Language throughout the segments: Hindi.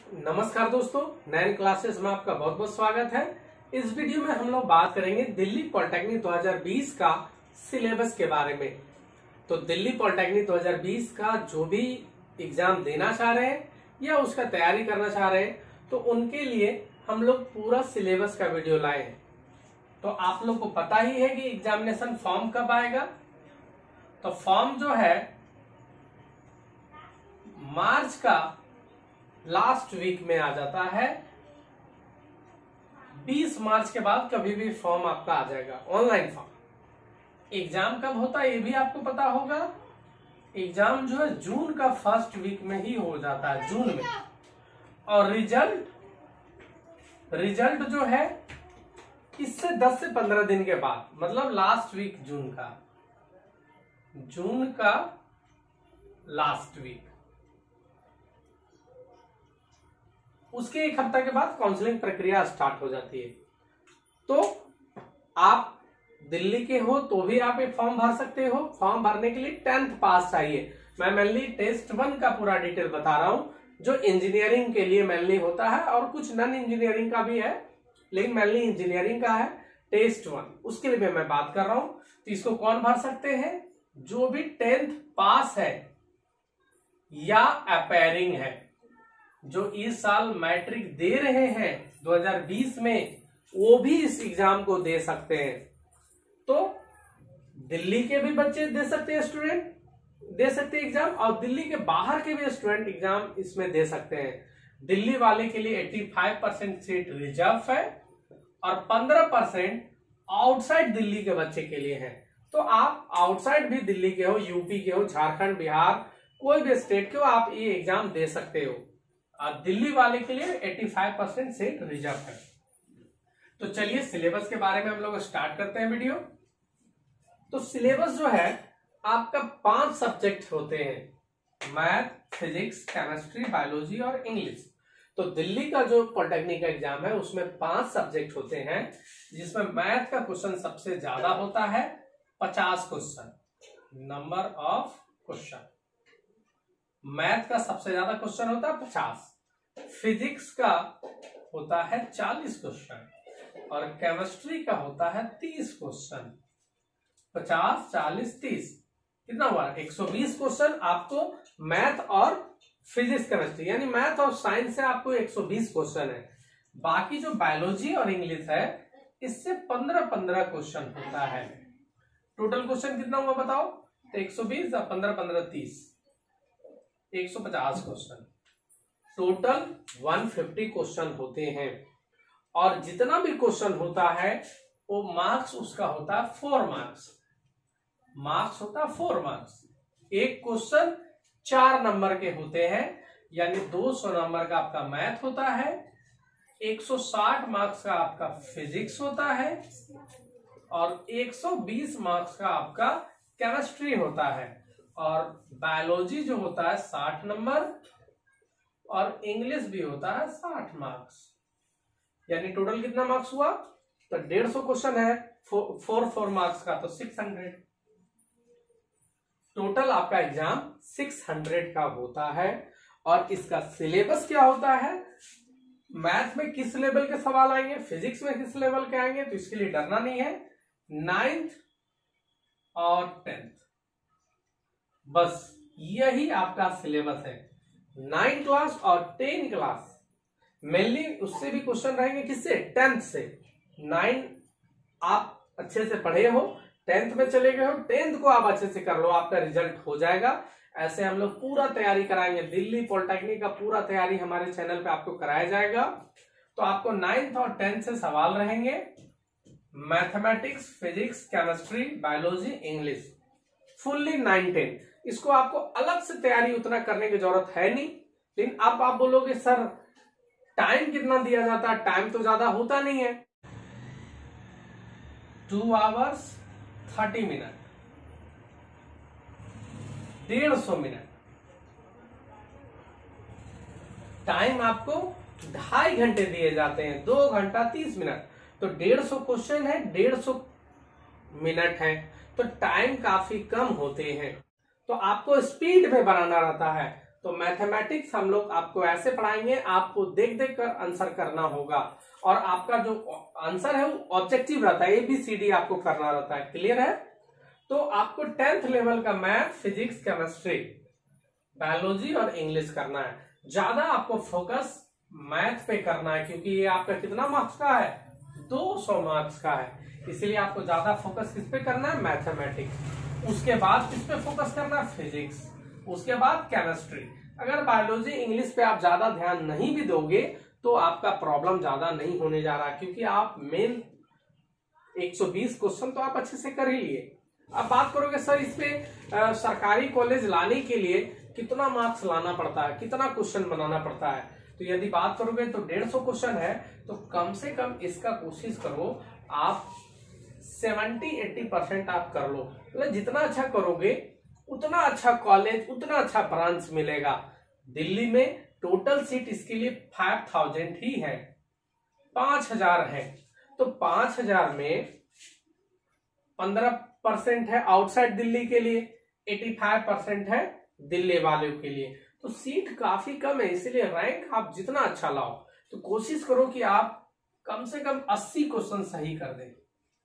नमस्कार दोस्तों, नैन क्लासेस में आपका बहुत बहुत स्वागत है। इस वीडियो में हम लोग बात करेंगे दिल्ली पॉलिटेक्निक 2020 का सिलेबस के बारे में। तो दिल्ली पॉलिटेक्निक 2020 का जो भी एग्जाम देना चाह रहे हैं या उसका तैयारी करना चाह रहे हैं, तो उनके लिए हम लोग पूरा सिलेबस का वीडियो लाए हैं। तो आप लोग को पता ही है कि एग्जामिनेशन फॉर्म कब आएगा। तो फॉर्म जो है मार्च का लास्ट वीक में आ जाता है। 20 मार्च के बाद कभी भी फॉर्म आपका आ जाएगा, ऑनलाइन फॉर्म। एग्जाम कब होता है ये भी आपको पता होगा। एग्जाम जो है जून का फर्स्ट वीक में ही हो जाता है, जून में। और रिजल्ट जो है इससे 10 से 15 दिन के बाद, मतलब लास्ट वीक जून का लास्ट वीक, उसके एक हफ्ता के बाद काउंसलिंग प्रक्रिया स्टार्ट हो जाती है। तो आप दिल्ली के हो तो भी आप एक फॉर्म भर सकते हो। फॉर्म भरने के लिए 10th पास चाहिए। मैं मेनली टेस्ट 1 का पूरा डिटेल बता रहा हूं, जो इंजीनियरिंग के लिए मेनली होता है, और कुछ नॉन इंजीनियरिंग का भी है, लेकिन मेनली इंजीनियरिंग का है टेस्ट 1, उसके लिए मैं बात कर रहा हूं। तो इसको कौन भर सकते हैं? जो भी 10th पास है या अपेयरिंग है, जो इस साल मैट्रिक दे रहे हैं 2020 में, वो भी इस एग्जाम को दे सकते हैं। तो दिल्ली के भी बच्चे दे सकते हैं, स्टूडेंट दे सकते हैं एग्जाम, और दिल्ली के बाहर के भी स्टूडेंट एग्जाम इसमें दे सकते हैं। दिल्ली वाले के लिए 85% सीट रिजर्व है और 15% आउटसाइड दिल्ली के बच्चे के लिए है। तो आप आउटसाइड भी दिल्ली के हो, यूपी के हो, झारखंड, बिहार, कोई भी स्टेट के हो, आप ये एग्जाम दे सकते हो। और दिल्ली वाले के लिए 85% सीट रिजर्व है। तो चलिए सिलेबस के बारे में हम लोग स्टार्ट करते हैं वीडियो। तो सिलेबस जो है आपका 5 सब्जेक्ट होते हैं, मैथ, फिजिक्स, केमिस्ट्री, बायोलॉजी और इंग्लिश। तो दिल्ली का जो पॉलिटेक्निक का एग्जाम है उसमें 5 सब्जेक्ट होते हैं, जिसमें मैथ का क्वेश्चन सबसे ज्यादा होता है, 50 question, number of question. Math का सबसे ज्यादा क्वेश्चन होता है 50, फिजिक्स का होता है 40 क्वेश्चन, और केमिस्ट्री का होता है 30 क्वेश्चन। 50, 40, 30 कितना हुआ? 120 क्वेश्चन आपको मैथ और फिजिक्स, केमिस्ट्री, यानी मैथ और साइंस से आपको 120 क्वेश्चन है। बाकी जो बायोलॉजी और इंग्लिश है, इससे 15-15 क्वेश्चन होता है। टोटल क्वेश्चन कितना हुआ बताओ? तो 120 और 15-15 30, 150 क्वेश्चन। टोटल 150 क्वेश्चन होते हैं, और जितना भी क्वेश्चन होता है वो मार्क्स उसका होता है 4 मार्क्स। मार्क्स होता है 4 मार्क्स। एक क्वेश्चन 4 नंबर के होते हैं, यानी 200 नंबर का आपका मैथ होता है, 160 मार्क्स का आपका फिजिक्स होता है, और 120 मार्क्स का आपका केमिस्ट्री होता है, और बायोलॉजी जो होता है 60 नंबर, और इंग्लिश भी होता है 60 मार्क्स। यानी टोटल कितना मार्क्स हुआ? तो 150 क्वेश्चन है, 4 मार्क्स का, तो 600। टोटल आपका एग्जाम 600 का होता है। और इसका सिलेबस क्या होता है? मैथ में किस लेवल के सवाल आएंगे, फिजिक्स में किस लेवल के आएंगे, तो इसके लिए डरना नहीं है। 9th और 10th, बस यही आपका सिलेबस है। 9 क्लास और 10 क्लास मेनली उससे भी क्वेश्चन रहेंगे, किससे? 10th से। 9 आप अच्छे से पढ़े हो, 10th में चले गए हो, 10th को आप अच्छे से कर लो, आपका रिजल्ट हो जाएगा। ऐसे हम लोग पूरा तैयारी कराएंगे। दिल्ली पॉलिटेक्निक का पूरा तैयारी हमारे चैनल पे आपको कराया जाएगा। तो आपको 9th और 10th से सवाल रहेंगे, mathematics, physics, chemistry, biology, English, fully 9-10। इसको आपको अलग से तैयारी उतना करने की जरूरत है नहीं। लेकिन अब आप बोलोगे सर टाइम कितना दिया जाता है? टाइम तो ज्यादा होता नहीं है, 2 hours 30 मिनट, 150 मिनट टाइम आपको 2.5 घंटे दिए जाते हैं, 2 घंटा 30 मिनट। तो 150 क्वेश्चन है, 150 मिनट है, तो टाइम काफी कम होते हैं। तो आपको स्पीड में बनाना रहता है। तो मैथमेटिक्स हम लोग आपको ऐसे पढ़ाएंगे, आपको देख देख कर आंसर करना होगा और आपका जो आंसर है वो ऑब्जेक्टिव रहता है, ABCD आपको करना रहता है। क्लियर है? तो आपको 10th लेवल का मैथ, फिजिक्स, केमिस्ट्री, बायोलॉजी और इंग्लिश करना है। ज्यादा आपको फोकस मैथ पे करना है क्योंकि ये आपका कितना मार्क्स का है, 200 मार्क्स का है, इसीलिए आपको ज्यादा फोकस किस पे करना है, मैथमेटिक्स। उसके बाद किस पे फोकस करना है, फिजिक्स, उसके बाद केमिस्ट्री। अगर बायोलॉजी, इंग्लिश पे आप ज्यादा ध्यान नहीं भी दोगे तो आपका प्रॉब्लम ज्यादा नहीं होने जा रहा, क्योंकि आप मेन 120 क्वेश्चन तो आप अच्छे से कर ही लिए। अब बात करोगे सर इस पे सरकारी कॉलेज लाने के लिए कितना मार्क्स लाना पड़ता है, कितना क्वेश्चन बनाना पड़ता है, तो यदि बात करोगे तो 150 क्वेश्चन है, तो कम से कम इसका कोशिश करो आप 70-80% आप कर लो। मतलब जितना अच्छा करोगे उतना अच्छा कॉलेज, उतना अच्छा ब्रांच मिलेगा। दिल्ली में टोटल सीट इसके लिए 5000 ही है, 5000 है, तो 5000 में 15% है आउटसाइड दिल्ली के लिए, 85% है दिल्ली वालों के लिए, तो सीट काफी कम है। इसलिए रैंक आप जितना अच्छा लाओ तो कोशिश करो कि आप कम से कम 80 क्वेश्चन सही कर दें।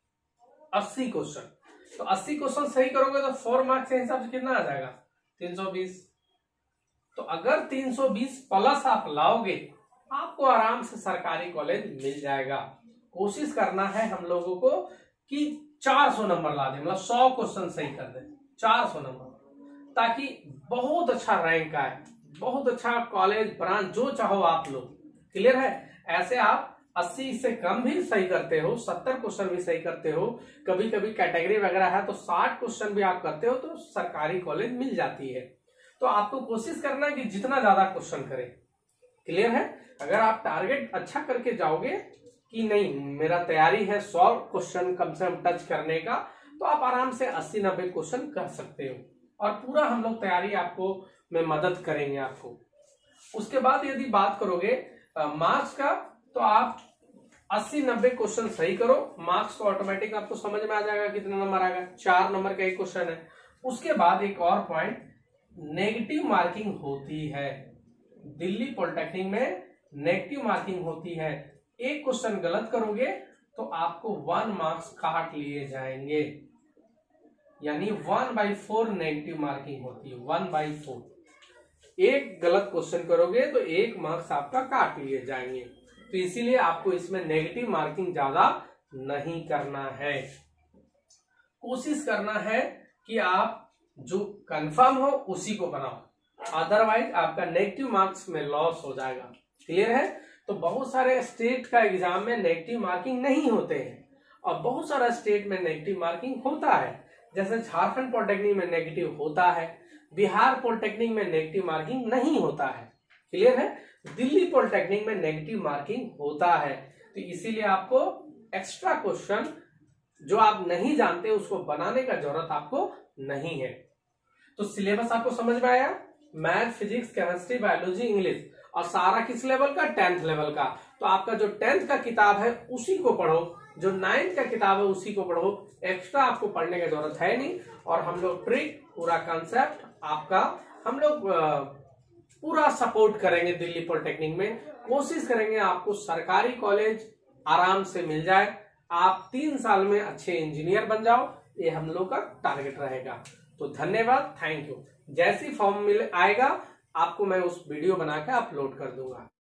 80 क्वेश्चन, तो 80 क्वेश्चन सही करोगे तो 4 मार्क्स के हिसाब से कितना आ जाएगा, 320। तो अगर 320 प्लस आप लाओगे आपको आराम से सरकारी कॉलेज मिल जाएगा। कोशिश करना है हम लोगों को कि 400 नंबर ला दें, मतलब 100 क्वेश्चन सही कर दें, 400 नंबर, ताकि बहुत अच्छा रैंक आए, बहुत अच्छा कॉलेज ब्रांच जो चाहो आप लोग। क्लियर है? ऐसे आप 80 से कम भी सही करते हो, 70 क्वेश्चन भी सही करते हो, कभी कभी कैटेगरी वगैरह है तो 60 क्वेश्चन भी आप करते हो तो सरकारी कॉलेज मिल जाती है। तो आपको कोशिश करना है कि जितना ज्यादा क्वेश्चन करें। क्लियर है? अगर आप टारगेट अच्छा करके जाओगे कि नहीं मेरा तैयारी है 100 क्वेश्चन कम से कम टच करने का, तो आप आराम से 80-90 क्वेश्चन कर सकते हो और पूरा हम लोग तैयारी आपको में मदद करेंगे आपको। उसके बाद यदि बात करोगे मार्क्स का, तो आप 80-90 क्वेश्चन सही करो, मार्क्स तो ऑटोमेटिक आपको समझ में आ जाएगा कितना नंबर आएगा, 4 नंबर का एक क्वेश्चन है। उसके बाद एक और पॉइंट, नेगेटिव मार्किंग होती है दिल्ली पॉलिटेक्निक में, नेगेटिव मार्किंग होती है। एक क्वेश्चन गलत करोगे तो आपको 1 मार्क्स काट लिए जाएंगे, यानी 1/4 नेगेटिव मार्किंग होती है, 1/4। एक गलत क्वेश्चन करोगे तो 1 मार्क्स आपका काट लिए जाएंगे, तो इसीलिए आपको इसमें नेगेटिव मार्किंग ज्यादा नहीं करना है। कोशिश करना है कि आप जो कंफर्म हो उसी को बनाओ, अदरवाइज आपका नेगेटिव मार्क्स में लॉस हो जाएगा। क्लियर है? तो बहुत सारे स्टेट का एग्जाम में नेगेटिव मार्किंग नहीं होते हैं और बहुत सारा स्टेट में नेगेटिव मार्किंग होता है, जैसे झारखंड पॉलिटेक्निक में नेगेटिव होता है, बिहार पॉलिटेक्निक में नेगेटिव मार्किंग नहीं होता है। क्लियर है? दिल्ली पॉलिटेक्निक में नेगेटिव मार्किंग होता है, तो इसीलिए आपको एक्स्ट्रा क्वेश्चन जो आप नहीं जानते उसको बनाने का जरूरत आपको नहीं है। तो सिलेबस आपको समझ में आया, math, physics, chemistry, biology, English, और सारा किस लेवल का, 10th लेवल का। तो आपका जो 10th का किताब है उसी को पढ़ो, जो 9th का किताब है उसी को पढ़ो, एक्स्ट्रा आपको पढ़ने की जरूरत है नहीं। और हम लोग ट्रिक, पूरा कॉन्सेप्ट आपका हम लोग पूरा सपोर्ट करेंगे दिल्ली पॉलिटेक्निक में। कोशिश करेंगे आपको सरकारी कॉलेज आराम से मिल जाए, आप 3 साल में अच्छे इंजीनियर बन जाओ, ये हम लोग का टारगेट रहेगा। तो धन्यवाद, थैंक यू। जैसी फॉर्म मिल आएगा आपको मैं उस वीडियो बना के अपलोड कर दूंगा।